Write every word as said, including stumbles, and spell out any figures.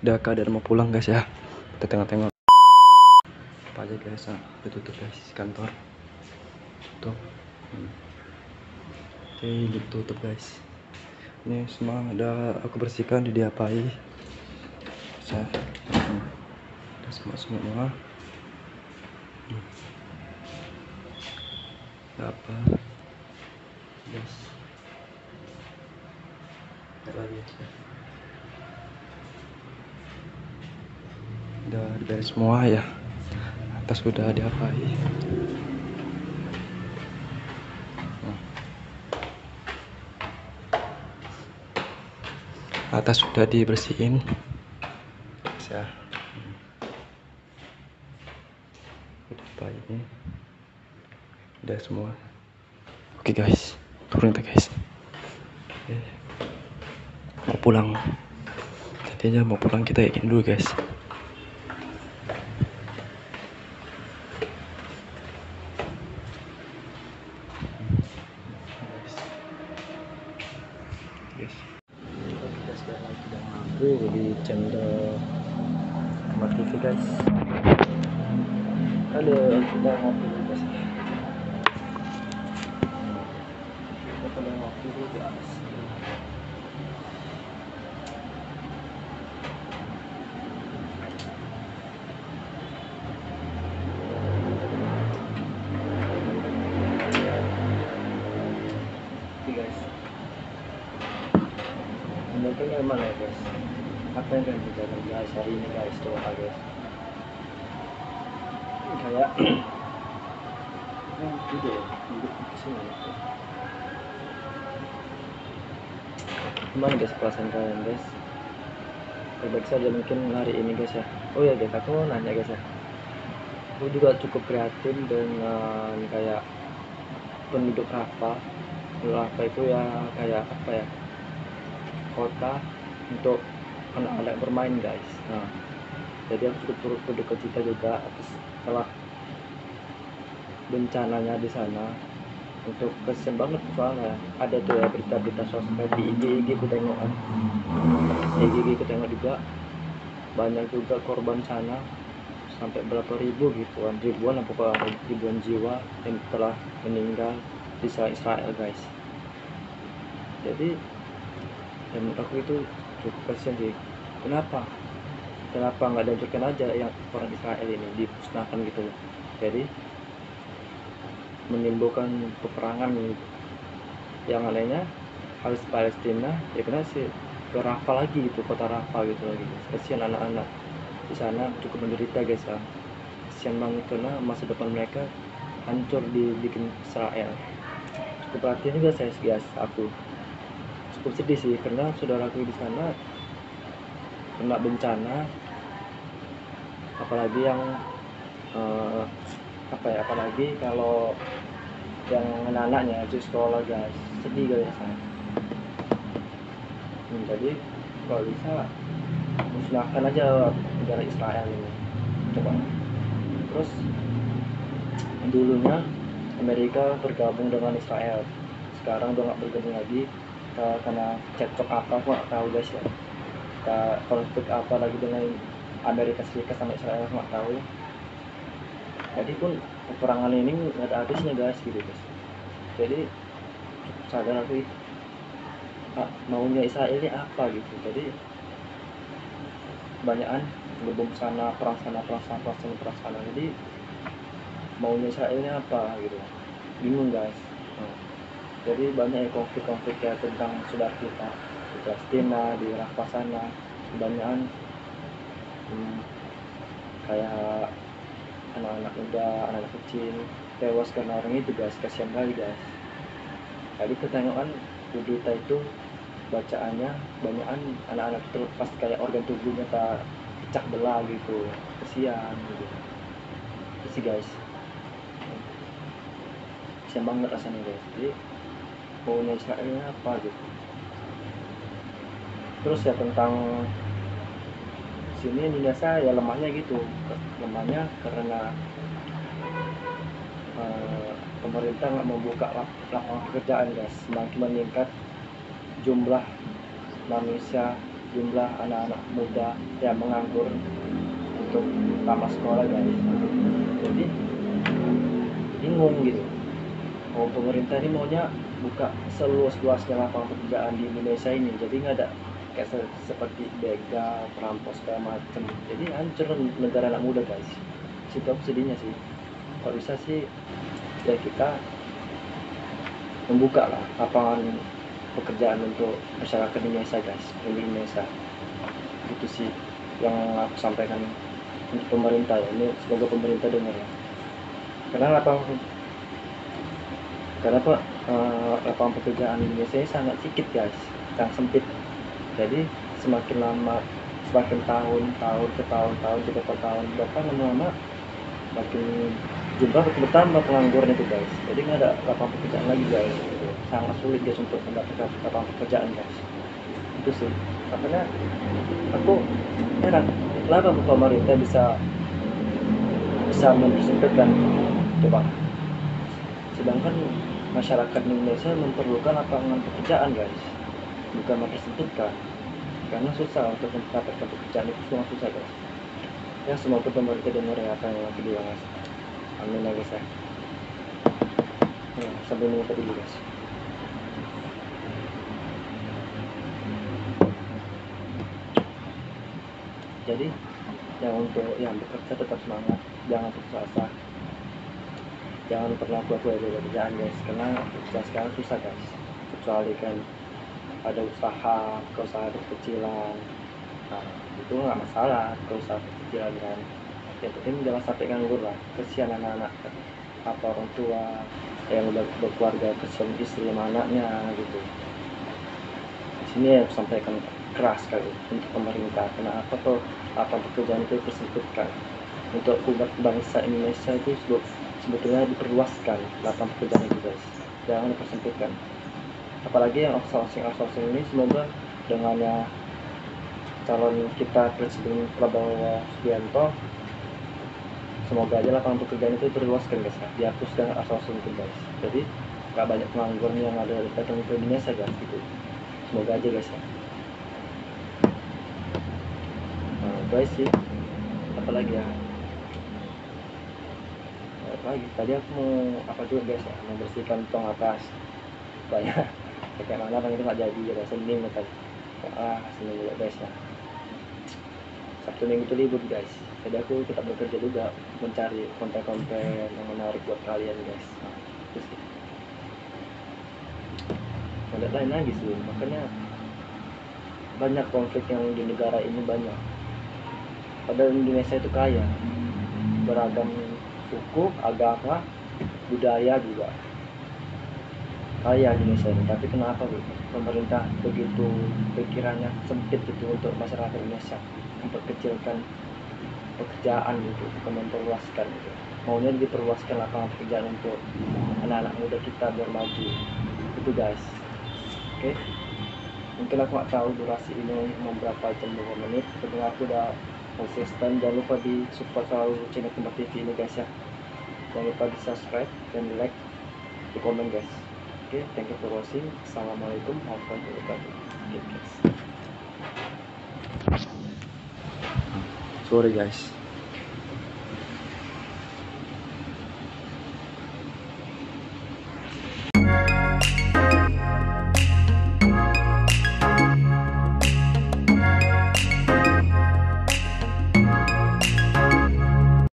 Udah keadaan mau pulang guys ya. Kita tengok-tengok apa aja guys. Nah, udah tutup guys kantor. Tutup. Hmm. Oke, ditutup guys. Ini semua udah aku bersihkan, diapai. Saya hmm. udah semua semua. Hmm. Apa? Guys. Enggak lagi ya. Udah diberes semua ya. Atas sudah diapai. Nah. Atas sudah dibersihin. Ya. Udah apa ini? Udah semua. Oke guys, turun kita guys. Oke. Mau pulang. Tadinya mau pulang kita yakin dulu guys. Guys. Kita sekarang sudah mampu di channel Ahmad T V guys. Ada kita ngopi guys. Kita ngopi dulu guys. Guys, mungkin memang ya guys, apa yang akan kita bahas hari ini guys, coba guys, kayak oh tidak duduk di sini. Gimana guys perasaan kalian guys? Baik saja mungkin hari ini guys ya. Oh ya guys, aku mau nanya guys ya, aku juga cukup prihatin dengan kayak penduduk Rafa. Rafa itu ya kayak apa ya, kota untuk anak-anak bermain guys. Nah, jadi aku cukup turut berduka cita juga atas setelah bencananya di sana. Untuk kesian banget soalnya ada tuh ya berita-berita sosmed di I G I G ku tengok kan, I G I G ku tengok juga banyak juga korban sana sampai berapa ribu gitu kan, ribuan apa ribuan jiwa yang telah meninggal di Israel guys. Jadi dan menurut aku itu cukup kasihan sih. Kenapa? Kenapa nggak dihancurkan aja yang orang Israel ini, dimusnahkan gitu loh. Jadi menimbulkan peperangan gitu. Yang anehnya harus Palestina ya kena sih ke Rafa lagi gitu, kota Rafa gitu lagi. Kasihan anak-anak di sana cukup menderita guys ya. Kasihan banget karena masa depan mereka hancur dibikin Israel. Cukup perhatian juga saya guys, aku cukup sedih sih karena saudaraku di sana kena bencana, apalagi yang uh, apa ya, apalagi kalau yang anak-anaknya di sekolah guys, sedih guys saya. Hmm, jadi kalau bisa musnahkan aja negara Israel ini coba. Terus dulunya Amerika bergabung dengan Israel, sekarang udah nggak bergabung lagi karena cekcok apa aku nggak tahu guys ya, konflik apa lagi dengan Amerika Serikat sama Israel nggak tahu. Jadi pun peperangan ini nggak ada habisnya guys gitu guys. Jadi sadar aku ah, maunya Israel ini apa gitu. Jadi kebanyakan berbom sana perang sana perang sana perang sana perang sana. Jadi maunya Israel ini apa gitu, bingung guys. Nah, jadi banyak konflik-konflik ya tentang saudara kita di Palestina, di Rafah sana, kebanyakan hmm, kayak anak-anak muda, anak-anak kecil tewas karena orang itu guys, kasihan kali guys. Tadi ketengokan di berita itu bacaannya banyakan anak-anak terlepas kayak organ tubuhnya tak pecah belah gitu, kasihan gitu. Itu sih guys, kasihan banget rasanya guys. Jadi maunya Israel apa gitu. Terus ya tentang sini Indonesia ya lemahnya gitu, lemahnya karena uh, pemerintah nggak membuka lapangan pekerjaan guys. Semakin meningkat jumlah manusia jumlah anak-anak muda yang menganggur untuk tamat sekolah guys. Jadi bingung gitu, mau pemerintah ini maunya buka seluas-luasnya lapangan pekerjaan di Indonesia ini, jadi nggak ada kayak se seperti begal, perampok segala macem, jadi hancur negara anak muda guys. Situ aku sedihnya sih. Kalau bisa sih ya kita membuka lah lapangan pekerjaan untuk masyarakat Indonesia guys, di Indonesia. Itu sih yang aku sampaikan untuk pemerintah ya. Ini semoga pemerintah dengar ya. Karena lapangan karena apa uh, lapangan pekerjaan di Indonesia sangat sedikit guys, sangat sempit. Jadi semakin lama, semakin tahun, tahun ke tahun, tahun ke tahun, tahun bahkan lama-lama makin jumlah bertambah pengangguran itu guys. Jadi nggak ada lapangan pekerjaan lagi guys. Gitu. Sangat sulit guys untuk mendapatkan lapangan pekerjaan guys. Itu sih. Makanya aku heran, kenapa pemerintah bisa bisa mempersempitkan, coba. Sedangkan masyarakat Indonesia memerlukan lapangan pekerjaan guys, bukan mempersempitkan. Karena susah untuk mendapatkan pekerjaan itu semua susah guys. Ya semoga pemerintah dengar ya apa yang aku bilang guys. Amin ya guys ya. Ya, sambil menunggu dulu guys. Jadi yang untuk yang bekerja tetap semangat, jangan putus asa, jangan pernah buat-buat dari kerjaan guys, karena kerja sekarang susah guys. Kecuali kan ada usaha, ke usaha kecil-kecilan, nah itu nggak masalah ke usaha kecil-kecilan kan. Yang penting jangan sampai nganggur lah, kesian anak-anak apa orang tua yang udah berkeluarga, kesian istri sama anaknya gitu. Di sini ya aku sampaikan keras sekali untuk pemerintah. Kenapa tuh apa pekerjaan itu tersempitkan? Untuk umat bangsa Indonesia itu sebetulnya diperluaskan lapangan pekerjaan itu guys, jangan dipersempitkan. Apalagi yang outsourcing outsourcing ini, semoga dengan ya calon kita Presiden Prabowo Subianto, semoga aja lapangan pekerjaan itu diperluaskan guys ya, dihapus dengan outsourcing itu guys. Jadi gak banyak pengangguran yang ada datang ke Indonesia guys gitu. Semoga aja guys ya. Nah, guys sih, apalagi ya? Lagi tadi aku mau apa juga guys ya, membersihkan tong atas supaya kayak mana bang itu nggak jadi ya Senin kan. Ah Senin juga guys ya, Sabtu Minggu itu libur guys, jadi aku tetap bekerja juga mencari konten-konten yang menarik buat kalian guys. Nah, itu sih ada lain lagi sih, makanya banyak konflik yang di negara ini banyak. Padahal Indonesia itu kaya, beragam suku, agama, budaya juga kaya Indonesia ini. Tapi kenapa gitu? Pemerintah begitu pikirannya sempit gitu untuk masyarakat Indonesia, memperkecilkan pekerjaan gitu, bukan memperluaskan gitu. Maunya diperluaskan lapangan pekerjaan untuk anak-anak muda kita biar maju. Itu guys. Oke. Okay? Mungkin aku nggak tahu durasi ini mau berapa jam, berapa menit. Tapi aku udah konsisten. Jangan lupa di support selalu channel Kembar T V ini guys ya. Jangan lupa di subscribe dan di like, di komen guys. Oke, okay, thank you for watching. Assalamualaikum warahmatullahi wabarakatuh. Okay, guys. Sorry guys.